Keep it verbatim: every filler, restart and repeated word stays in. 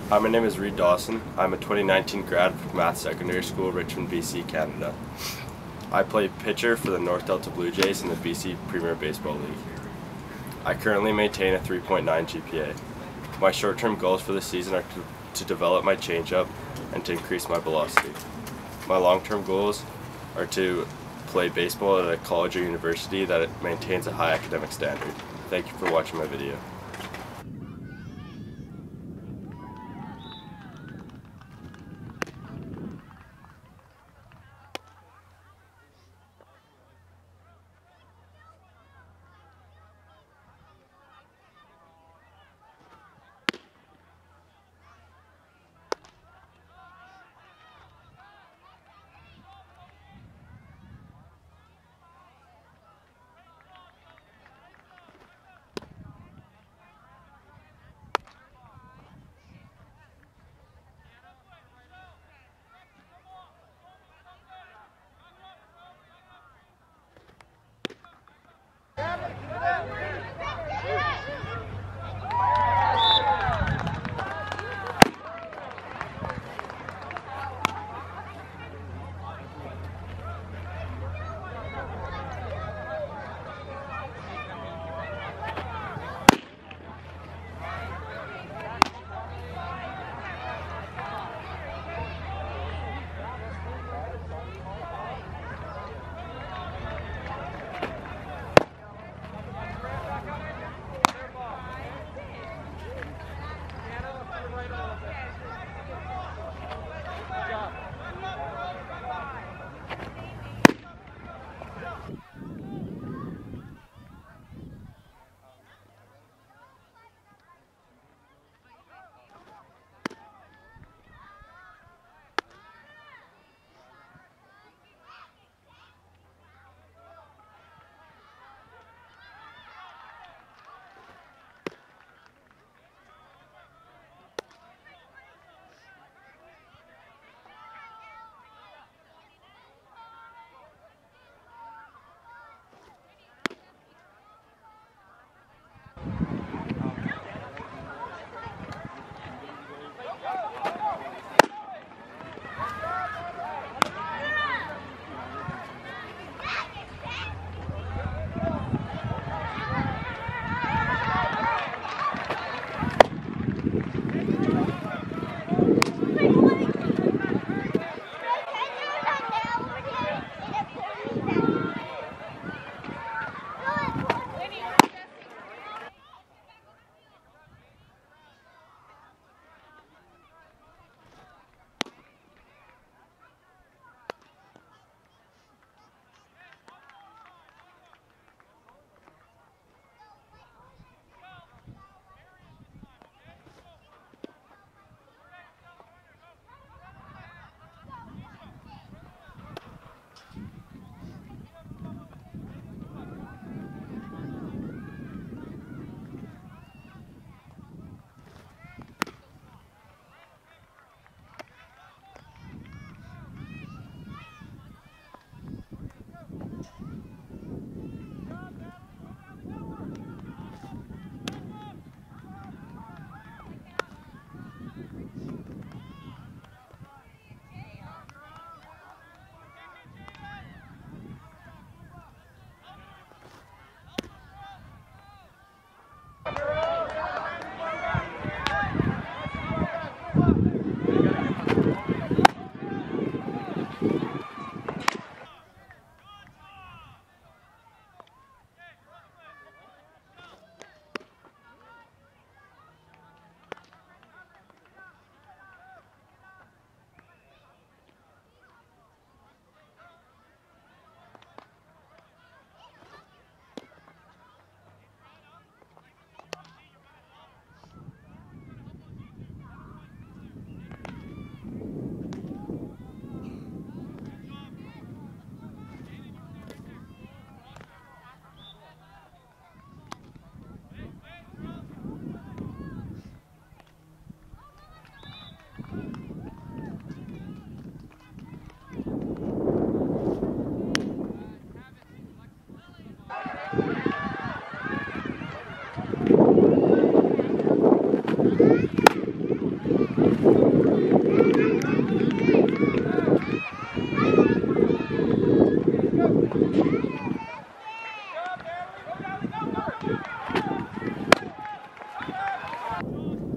Hi, my name is Reid Dawson. I'm a twenty nineteen grad of McMath Secondary School, Richmond, B C, Canada. I play pitcher for the North Delta Blue Jays in the B C Premier Baseball League. I currently maintain a three point nine G P A. My short-term goals for the season are to, to develop my changeup and to increase my velocity. My long-term goals are to play baseball at a college or university that maintains a high academic standard. Thank you for watching my video. Go!